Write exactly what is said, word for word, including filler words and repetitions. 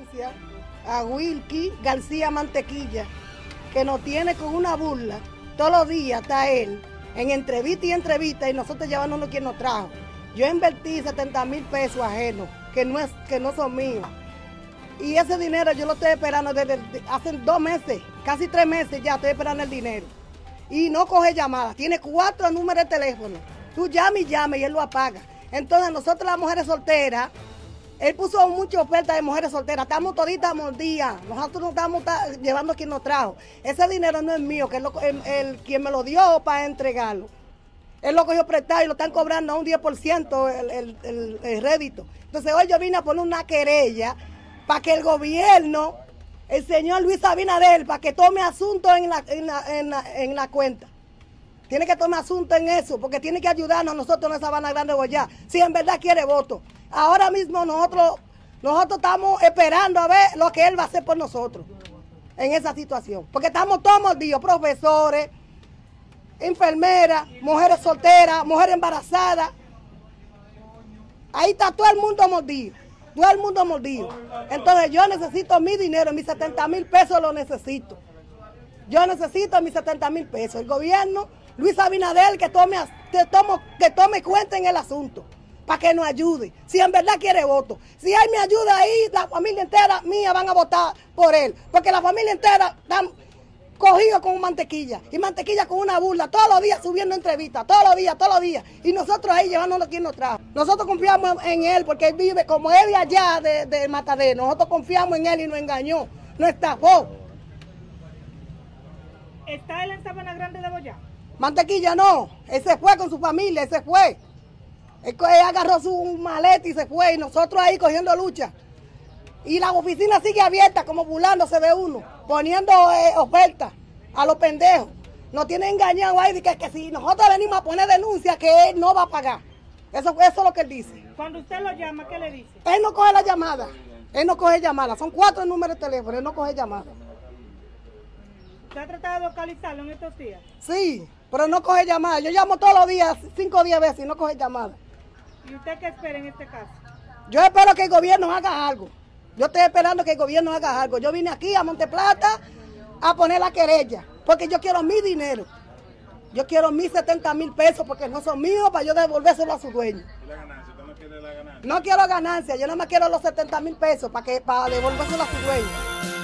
denuncia a Wilkie García Mantequilla, que nos tiene con una burla. Todos los días está él en entrevista y entrevista y nosotros llevándonos quien nos trajo. Yo invertí setenta mil pesos ajenos, que no, es, que no son míos. Y ese dinero yo lo estoy esperando desde hace dos meses, casi tres meses ya estoy esperando el dinero. Y no coge llamadas, tiene cuatro números de teléfono. Tú llamas y llamas y él lo apaga. Entonces nosotros las mujeres solteras, él puso muchas ofertas de mujeres solteras, estamos toditas mordidas, nosotros no estamos llevando a quien nos trajo. Ese dinero no es mío, que es lo, el, el, quien me lo dio para entregarlo. Él lo cogió prestado y lo están cobrando a un diez por ciento el, el, el, el rédito. Entonces hoy yo vine a poner una querella para que el gobierno, el señor Luis Abinader, para que tome asunto en la, en la, en la, en la cuenta. Tiene que tomar asunto en eso, porque tiene que ayudarnos a nosotros en Sabana Grande de Boyá, si en verdad quiere voto. Ahora mismo nosotros, nosotros estamos esperando a ver lo que él va a hacer por nosotros en esa situación. Porque estamos todos mordidos, profesores, enfermeras, mujeres solteras, mujeres embarazadas. Ahí está todo el mundo mordido, todo el mundo mordido. Entonces yo necesito mi dinero, mis setenta mil pesos lo necesito. Yo necesito mis setenta mil pesos. El gobierno, Luis Abinader, que tome, que, tome, que tome cuenta en el asunto, para que nos ayude, si en verdad quiere voto. Si él me ayuda ahí, la familia entera mía van a votar por él, porque la familia entera están cogidos con mantequilla, y mantequilla con una burla, todos los días subiendo entrevistas, todos los días, todos los días, y nosotros ahí llevándonos quien nos trajo. Nosotros confiamos en él, porque él vive, como él de allá, de, de Matadero, nosotros confiamos en él y nos engañó, nos estafó. ¿Está él en Sabana Grande de Boyá? Mantequilla no, él se fue con su familia, él se fue. Él, él agarró su maleta y se fue, y nosotros ahí cogiendo lucha. Y la oficina sigue abierta, como burlándose de uno, poniendo eh, ofertas a los pendejos. Nos tienen engañado ahí de que, que si nosotros venimos a poner denuncia, que él no va a pagar. Eso, eso es lo que él dice. Cuando usted lo llama, ¿qué le dice? Él no coge la llamada, él no coge llamada. Son cuatro números de teléfono, él no coge llamada. ¿Usted ha tratado de localizarlo en estos días? Sí, pero no coge llamada. Yo llamo todos los días, cinco o diez veces y no coge llamada. ¿Y usted qué espera en este caso? Yo espero que el gobierno haga algo. Yo estoy esperando que el gobierno haga algo. Yo vine aquí a Monteplata a poner la querella, porque yo quiero mi dinero. Yo quiero mis setenta mil pesos, porque no son míos, para yo devolvérselo a su dueño. ¿Y la ganancia? ¿Usted no quiere la ganancia? No quiero ganancia, yo no me quiero los setenta mil pesos para, que, para devolvérselo a su dueño.